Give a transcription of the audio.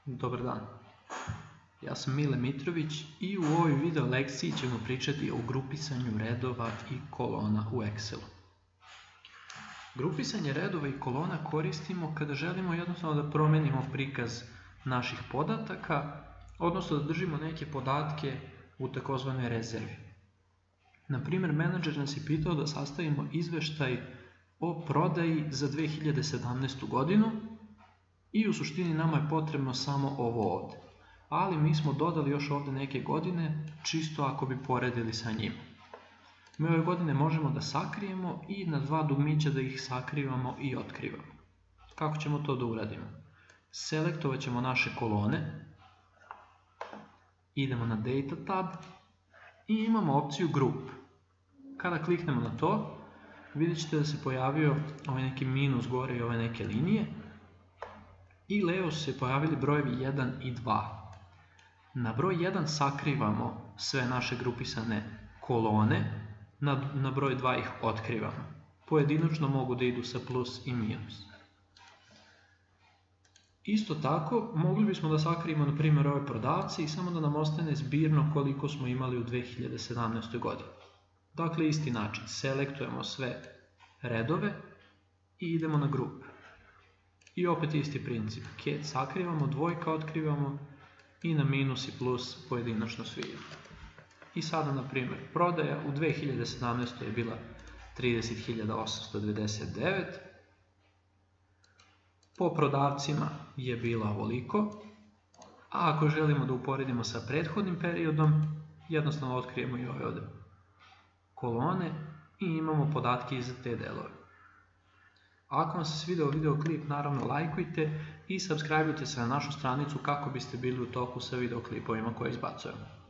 Dobar dan, ja sam Mile Mitrović i u ovoj video lekciji ćemo pričati o grupisanju redova i kolona u Excelu. Grupisanje redova i kolona koristimo kada želimo jednostavno da promenimo prikaz naših podataka, odnosno da držimo neke podatke u takozvanoj rezervi. Na primjer, menadžer nas je pitao da sastavimo izveštaj o prodaji za 2017. godinu i u suštini nama je potrebno samo ovo ovde. Ali mi smo dodali još ovde neke godine, čisto ako bi poredili sa njima. Mi ove godine možemo da sakrijemo i na dva dugmića da ih sakrivamo i otkrivamo. Kako ćemo to da uradimo? Selektovat ćemo naše kolone, idemo na Data tab i imamo opciju Group. Kada kliknemo na to, vidjet ćete da se pojavio ovaj neki minus gore i ove neke linije i levo su se pojavili brojevi 1 i 2. Na broj 1 sakrivamo sve naše grupisane kolone, na broj 2 ih otkrivamo. Pojedinačno mogu da idu sa plus i minus. Isto tako, mogli bismo da sakrijemo na primjer ove prodavce i samo da nam ostane zbirno koliko smo imali u 2017. godini. Dakle, isti način, selektujemo sve redove i idemo na grup. I opet isti princip, cat sakrivamo, dvojka otkrivamo i na minus i plus pojedinačno svi idemo. I sada, na primjer, prodaja u 2017. je bila 30.899, po prodavcima je bila ovoliko, a ako želimo da uporedimo sa prethodnim periodom, jednostavno otkrijemo i ove ovde kolone i imamo podatke i za te delove. Ako vam se svideo videoklip, naravno lajkujte i subscribeujte se na našu stranicu kako biste bili u toku sa videoklipovima koje izbacujemo.